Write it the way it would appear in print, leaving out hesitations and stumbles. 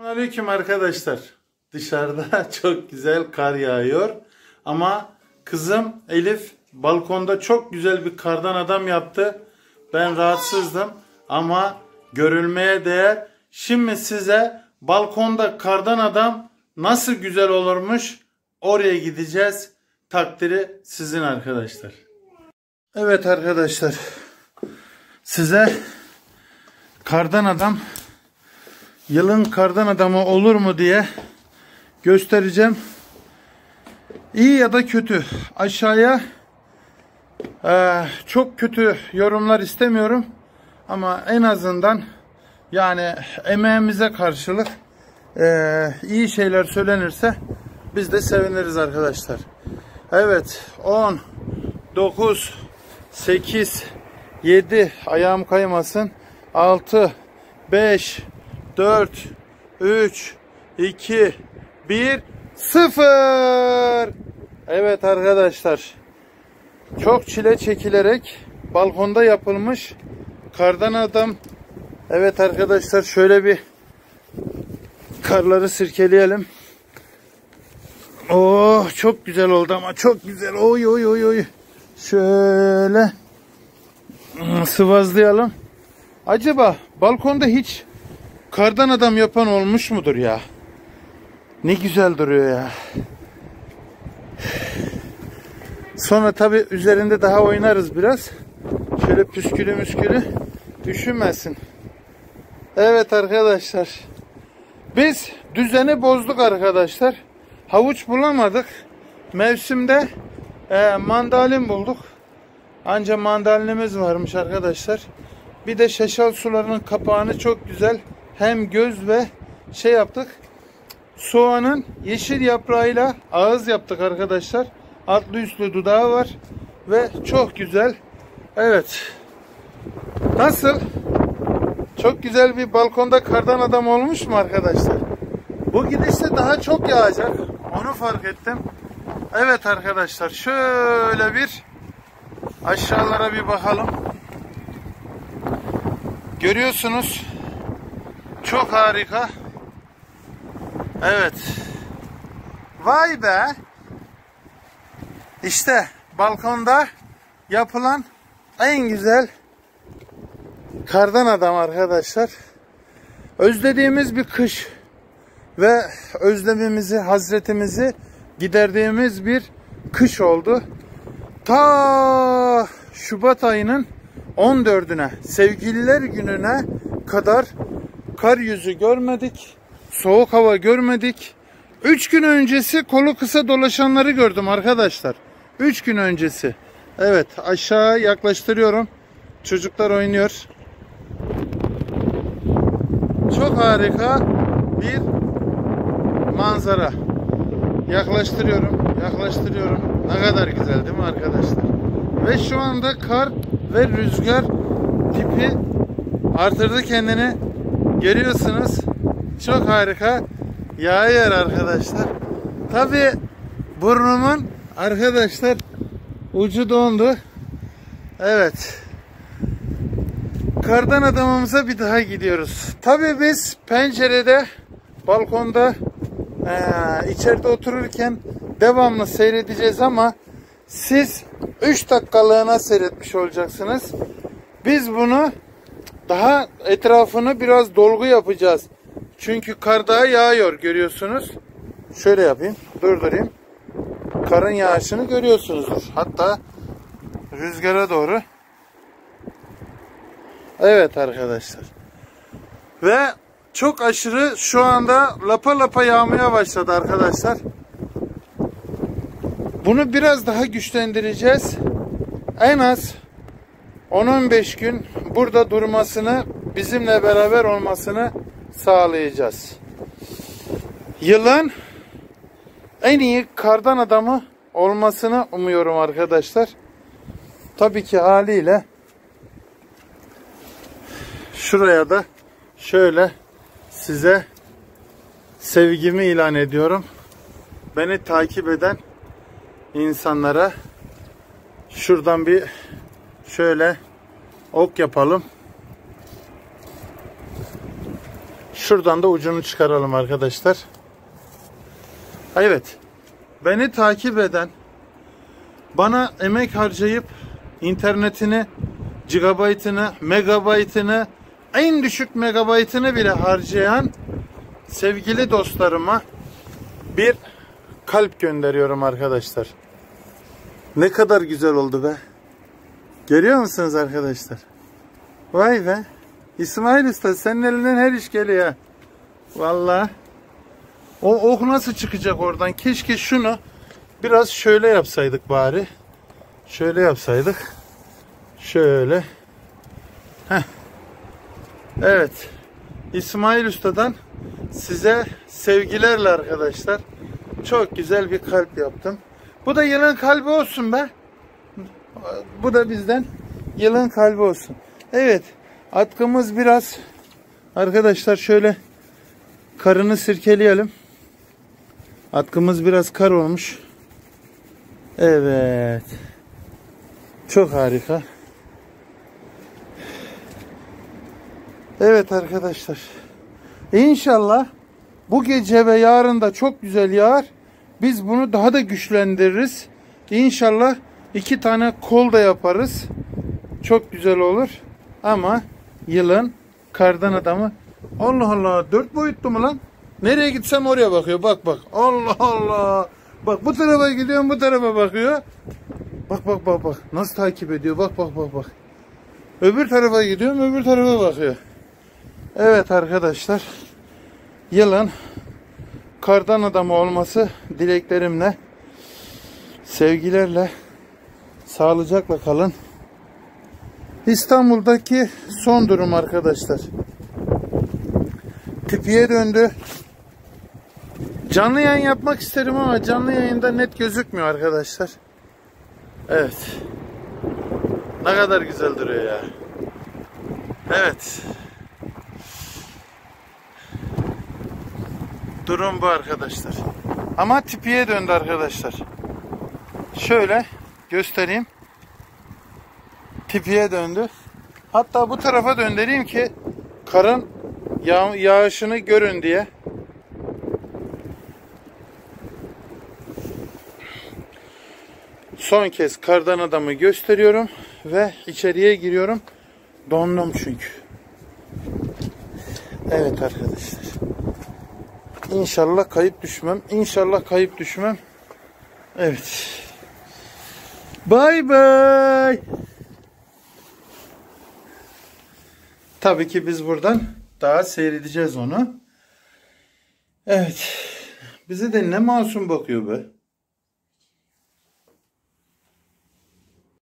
Aleyküm arkadaşlar. Dışarıda çok güzel kar yağıyor. Ama kızım Elif balkonda çok güzel bir kardan adam yaptı. Ben rahatsızdım ama görülmeye değer. Şimdi size balkonda kardan adam nasıl güzel olurmuş oraya gideceğiz. Takdiri sizin arkadaşlar. Evet arkadaşlar. Size kardan adam, yılın kardan adamı olur mu diye göstereceğim. İyi ya da kötü. Aşağıya çok kötü yorumlar istemiyorum. Ama en azından yani emeğimize karşılık iyi şeyler söylenirse biz de seviniriz arkadaşlar. Evet, 10, 9, 8, 7, ayağım kaymasın. 6, 5, 4, 3, 2, 1, 0. Evet arkadaşlar. Çok çile çekilerek balkonda yapılmış kardan adam. Evet arkadaşlar, şöyle bir karları sirkeleyelim. Oh, çok güzel oldu ama çok güzel. Oy oy oy oy. Şöyle sıvazlayalım. Acaba balkonda hiç kardan adam yapan olmuş mudur ya? Ne güzel duruyor ya. Sonra tabi üzerinde daha oynarız biraz. Şöyle püskülü müskülü düşünmesin. Evet arkadaşlar. Biz düzeni bozduk arkadaşlar. Havuç bulamadık. Mevsimde mandalin bulduk. Anca mandalinimiz varmış arkadaşlar. Bir de şaşal sularının kapağını çok güzel hem göz ve şey yaptık. Soğanın yeşil yaprağıyla ağız yaptık arkadaşlar. Altlı üstlü dudağı var ve çok güzel. Evet. Nasıl? Çok güzel bir balkonda kardan adam olmuş mu arkadaşlar? Bu gidişte daha çok yağacak. Onu fark ettim. Evet arkadaşlar, şöyle bir aşağılara bir bakalım. Görüyorsunuz. Çok harika. Evet. Vay be. İşte balkonda yapılan en güzel kardan adam arkadaşlar. Özlediğimiz bir kış ve özlemimizi, hasretimizi giderdiğimiz bir kış oldu. Ta Şubat ayının 14'üne, Sevgililer Günü'ne kadar kar yüzü görmedik. Soğuk hava görmedik. 3 gün öncesi kolu kısa dolaşanları gördüm arkadaşlar. 3 gün öncesi. Evet, aşağı yaklaştırıyorum. Çocuklar oynuyor. Çok harika bir manzara. Yaklaştırıyorum. Yaklaştırıyorum. Ne kadar güzel değil mi arkadaşlar? Ve şu anda kar ve rüzgar tipi artırdı kendini. Görüyorsunuz. Çok harika. Yağıyor arkadaşlar. Tabi burnumun arkadaşlar ucu dondu. Evet. Kardan adamımıza bir daha gidiyoruz. Tabi biz pencerede, balkonda, içeride otururken devamlı seyredeceğiz ama siz 3 dakikalığına seyretmiş olacaksınız. Biz bunu daha etrafını biraz dolgu yapacağız. Çünkü kar daha yağıyor, görüyorsunuz. Şöyle yapayım, durdurayım. Karın yağışını görüyorsunuzdur. Hatta rüzgara doğru. Evet arkadaşlar. Ve çok aşırı şu anda lapa lapa yağmaya başladı arkadaşlar. Bunu biraz daha güçlendireceğiz. En az 10-15 gün burada durmasını, bizimle beraber olmasını sağlayacağız. Yılın en iyi kardan adamı olmasını umuyorum arkadaşlar. Tabii ki haliyle şuraya da şöyle size sevgimi ilan ediyorum. Beni takip eden insanlara şuradan bir şöyle ok yapalım. Şuradan da ucunu çıkaralım arkadaşlar. Evet. Beni takip eden, bana emek harcayıp internetini, gigabaytını, megabaytını, en düşük megabaytını bile harcayan sevgili dostlarıma bir kalp gönderiyorum arkadaşlar. Ne kadar güzel oldu be. Görüyor musunuz arkadaşlar? Vay be. İsmail Usta, senin elinden her iş geliyor. Vallahi. O ok nasıl çıkacak oradan? Keşke şunu biraz şöyle yapsaydık bari. Şöyle yapsaydık. Şöyle. Heh. Evet. İsmail Usta'dan size sevgilerle arkadaşlar. Çok güzel bir kalp yaptım. Bu da yılın kalbi olsun be. Bu da bizden yılın kalbi olsun. Evet. Atkımız biraz arkadaşlar şöyle karını sirkeleyelim. Atkımız biraz kar olmuş. Evet. Çok harika. Evet arkadaşlar. İnşallah bu gece ve yarın da çok güzel yağar. Biz bunu daha da güçlendiririz. İnşallah 2 tane kol da yaparız. Çok güzel olur. Ama yılın kardan adamı. Allah Allah, 4 boyutlu mu lan? Nereye gitsem oraya bakıyor. Bak bak. Allah Allah. Bak bu tarafa gidiyorum, bu tarafa bakıyor. Bak bak bak bak. Nasıl takip ediyor? Bak bak bak bak. Öbür tarafa gidiyorum, öbür tarafa bakıyor. Evet arkadaşlar. Yılın kardan adamı olması dileklerimle, sevgilerle, sağlıcakla kalın. İstanbul'daki son durum arkadaşlar. Tipiye döndü. Canlı yayın yapmak isterim ama canlı yayında net gözükmüyor arkadaşlar. Evet. Ne kadar güzel duruyor ya. Evet. Durum bu arkadaşlar. Ama tipiye döndü arkadaşlar. Şöyle göstereyim. Tipiye döndü. Hatta bu tarafa döndüreyim ki karın yağışını görün diye. Son kez kardan adamı gösteriyorum ve içeriye giriyorum. Dondum çünkü. Evet arkadaşlar. İnşallah kayıp düşmem. İnşallah kayıp düşmem. Evet. Bye bye. Tabii ki biz buradan daha seyredeceğiz onu. Evet. Bize de ne masum bakıyor be.